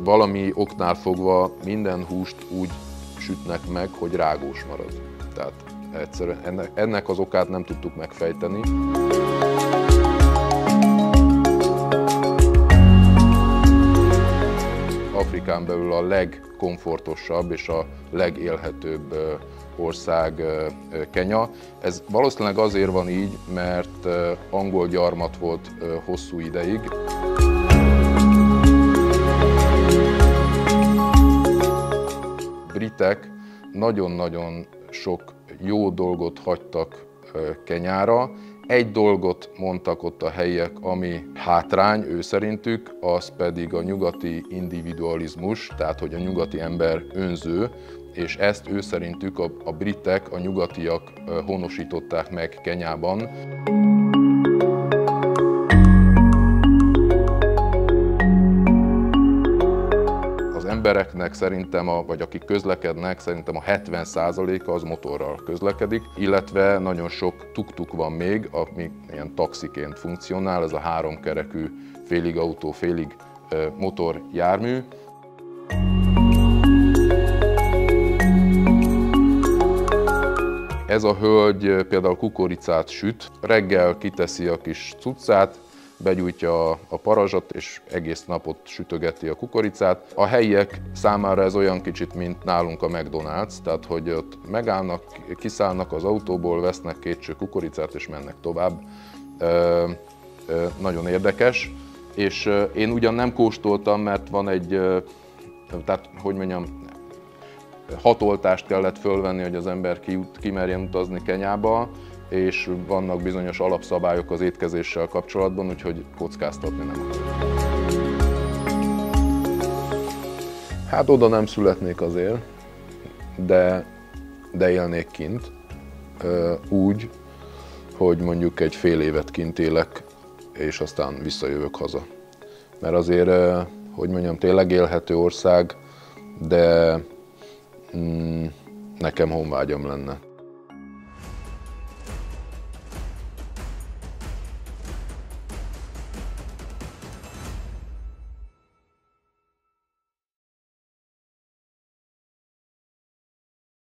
valami oknál fogva minden húst úgy sütnek meg, hogy rágós marad. Tehát egyszerűen ennek az okát nem tudtuk megfejteni. Afrikán belül a legkomfortosabb és a legélhetőbb ország Kenya. Ez valószínűleg azért van így, mert angol gyarmat volt hosszú ideig. Britek nagyon-nagyon sok jó dolgot hagytak Kenyára. Egy dolgot mondtak ott a helyiek, ami hátrány ő szerintük, az pedig a nyugati individualizmus, tehát hogy a nyugati ember önző, és ezt ő szerintük a britek, a nyugatiak honosították meg Kenyában. Az embereknek szerintem, vagy akik közlekednek, szerintem a 70%-a az motorral közlekedik, illetve nagyon sok tuk-tuk van még, ami ilyen taxiként funkcionál, ez a 3 kerekű, félig autó, félig motor jármű. Ez a hölgy például kukoricát süt, reggel kiteszi a kis cuccát, begyújtja a parazsat, és egész napot sütögeti a kukoricát. A helyiek számára ez olyan kicsit, mint nálunk a McDonald's, tehát hogy ott megállnak, kiszállnak az autóból, vesznek 2 cső kukoricát, és mennek tovább. Nagyon érdekes. És én ugyan nem kóstoltam, mert van egy, tehát hogy mondjam, 6 oltást kellett fölvenni, hogy az ember kimerjen utazni Kenyába, és vannak bizonyos alapszabályok az étkezéssel kapcsolatban, úgyhogy kockáztatni nem akarok. Hát oda nem születnék azért, de élnék kint, úgy, hogy mondjuk egy fél évet kint élek, és aztán visszajövök haza. Mert azért, hogy mondjam, tényleg élhető ország, de nekem honvágyam lenne.